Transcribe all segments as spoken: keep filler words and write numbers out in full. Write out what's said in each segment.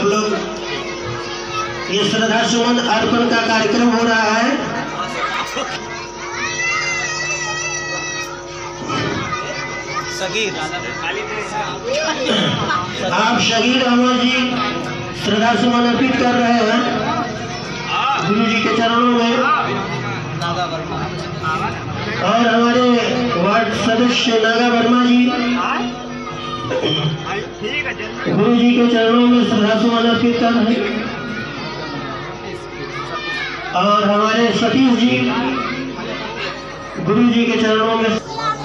लोग ये श्रद्धा सुमन अर्पण का कार्यक्रम हो रहा है। आप शहीद अमर जी श्रद्धा सुमन अर्पित कर रहे हैं गुरु जी के चरणों में, और हमारे वार्ड सदस्य नागा वर्मा जी गुरु जी के चरणों में श्रद्धा सुमन अर्पित कर रहे हैं, और हमारे सतीश जी गुरु जी के चरणों में,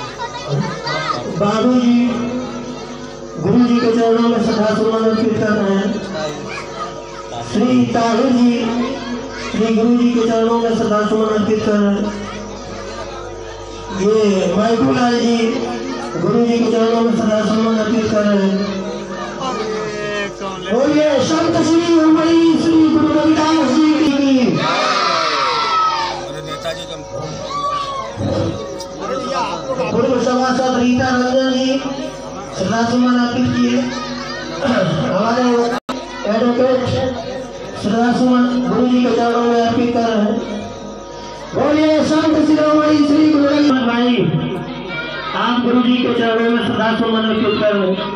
बाबू जी गुरु जी के चरणों में श्रद्धा सुमन अर्पित कर रहे हैं। श्री ताहिर जी श्री गुरु जी के चरणों में श्रद्धा सुमन अर्पित कर रहे हैं। ये माइकूलाल जी गुरु जी के चरणों में श्रद्धा सुमन अर्पित कर रहे हैं। और ये संत श्री उमड़ी श्री गुरु रविदास जी की पूर्व सभासद रीता रंजन जी श्रद्धा सुमन अर्पित किए। हमारे एडवोकेट श्रद्धा सुमन गुरु जी के चरणों में अर्पित कर रहे हैं। बोलिए संत शिरोमणि श्री गुरु रविदास भाई, आप गुरु जी के चरणों में श्रद्धा सुमन अर्पित कर रहे हैं।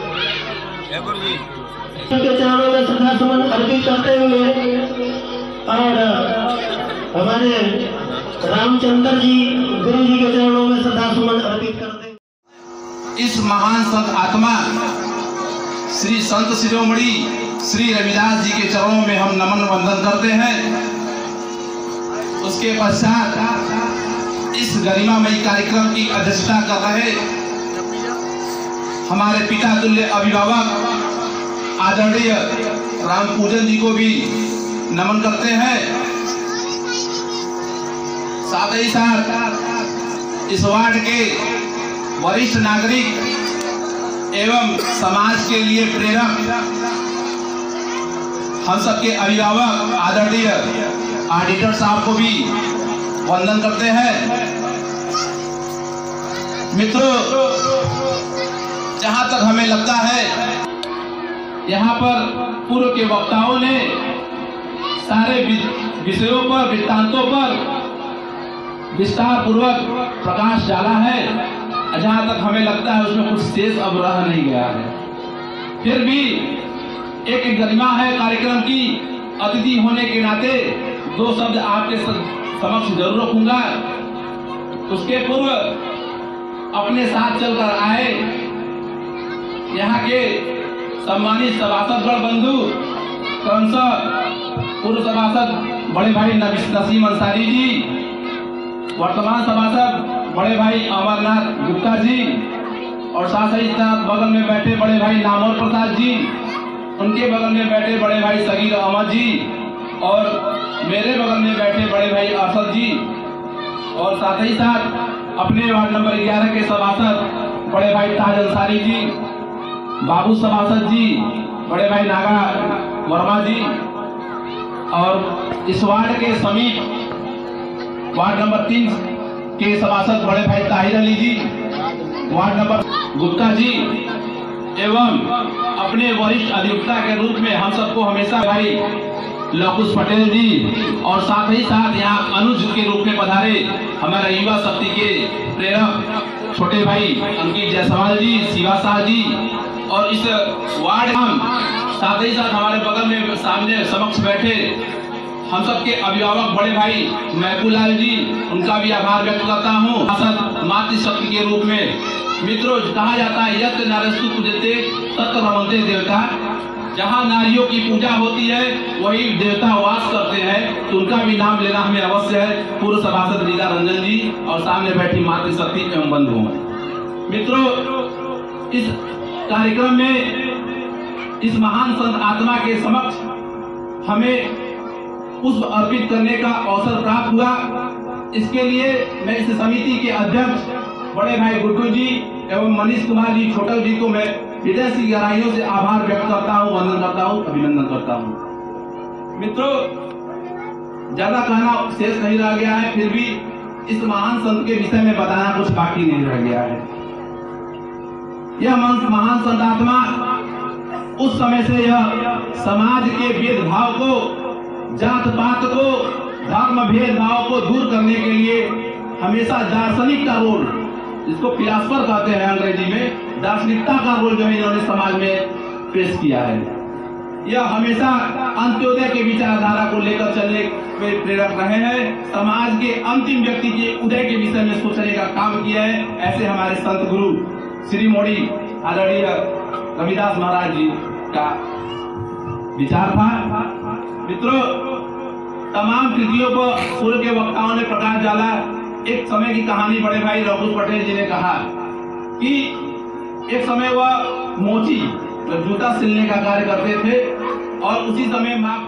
के चरणों में श्रद्धा सुमन अर्पित करते हुए और हमारे रामचंद्र जी गुरु जी के चरणों में श्रद्धा सुमन अर्पित करते। इस महान संत आत्मा श्री संत शिरोमणि श्री रविदास जी के चरणों में हम नमन वंदन करते हैं। उसके पश्चात इस गरिमामयी कार्यक्रम की अध्यक्षता कर रहे हमारे पिता तुल्य अभिभावक आदरणीय राम पूजन जी को भी नमन करते हैं। साथ ही साथ इस वार्ड के वरिष्ठ नागरिक एवं समाज के लिए प्रेरक हम सबके अभिभावक आदरणीय ऑडिटर साहब को भी वंदन करते हैं। मित्रों, जहां तक हमें लगता है यहाँ पर पूर्व के वक्ताओं ने सारे विषयों पर वृत्तांतों पर विस्तार पूर्वक प्रकाश डाला है। जहाँ तक हमें लगता है उसमें कुछ शेष अब रह नहीं गया है। फिर भी एक एक गरिमा है कार्यक्रम की, अतिथि होने के नाते दो शब्द आपके समक्ष जरूर रखूंगा। उसके पूर्व अपने साथ चलकर आए यहाँ के सम्मानित सभासद गण बंधु, क्रमशः पूर्व सभासद बड़े भाई नसीम अंसारी जी, वर्तमान सभासद बड़े भाई अमरनाथ गुप्ता जी, और साथ ही साथ बगल में बैठे बड़े भाई नामोर प्रसाद जी, उनके बगल में बैठे बड़े भाई सगीर अहमद जी, और मेरे बगल में बैठे बड़े भाई अरशद जी, और साथ ही साथ अपने वार्ड नंबर ग्यारह के सभासद बड़े भाई ताज अंसारी जी, बाबू सभासद जी, बड़े भाई नागा वर्मा जी, और इस वार्ड के समीप वार्ड नंबर तीन के सभासद बड़े भाई ताहिर अली जी, वार्ड नंबर गुप्ता जी, एवं अपने वरिष्ठ अधिवक्ता के रूप में हम सबको हमेशा भाई लकुश पटेल जी, और साथ ही साथ यहाँ अनुज के रूप में पधारे हमारे युवा शक्ति के प्रेरक छोटे भाई अंकित जायसवाल जी, शिवा शाह जी, और इस वार्ड हम साथ ही साथ हमारे बगल में सामने समक्ष बैठे हम सबके अभिभावक बड़े भाई महबूलाल जी, उनका भी आभार व्यक्त करता हूँ मातृशक्ति के रूप में। मित्रों, कहा जाता है यत्र नारस्तु पूजते तत्र रमन्ते देवता, जहाँ नारियों की पूजा होती है वही देवता वास करते हैं, तो उनका भी नाम लेना हमें अवश्य है। पूर्व सभासद रीता रंजन जी और सामने बैठी मातृशक्ति एवं बंधुओं। मित्रों, इस कार्यक्रम में इस महान संत आत्मा के समक्ष हमें पुष्प अर्पित करने का अवसर प्राप्त हुआ। इसके लिए मैं इस समिति के अध्यक्ष बड़े भाई गुड्डू जी एवं मनीष कुमार जी छोटल जी को मैं हृदय की गहराइयों से आभार व्यक्त करता हूँ, वंदन करता हूँ, अभिनंदन करता हूँ। मित्रों, ज्यादा कहना शेष नहीं रह गया है, फिर भी इस महान संत के विषय में बताना कुछ बाकी नहीं रह गया है। यह महान संत आत्मा उस समय से यह समाज के भेदभाव को, जात पात को, धर्म भेदभाव को दूर करने के लिए हमेशा दार्शनिक का रोल, जिसको फिलासफर कहते हैं अंग्रेजी में, दार्शनिकता का रोल जो है इन्होंने समाज में पेश किया है। यह हमेशा अंत्योदय के विचारधारा को लेकर चलने में प्रेरक रहे हैं। समाज के अंतिम व्यक्ति के उदय के विषय में सोचने का काम किया है। ऐसे हमारे संत गुरु श्री मोड़ी आदरणीय रविदास महाराज जी का विचार था। मित्रों, तमाम कृतियों पर पूर्व के वक्ताओं ने प्रकाश डाला। एक समय की कहानी बड़े भाई रघुनाथ पटेल जी ने कहा कि एक समय वह मोची जूता सिलने का कार्य करते थे और उसी समय माँ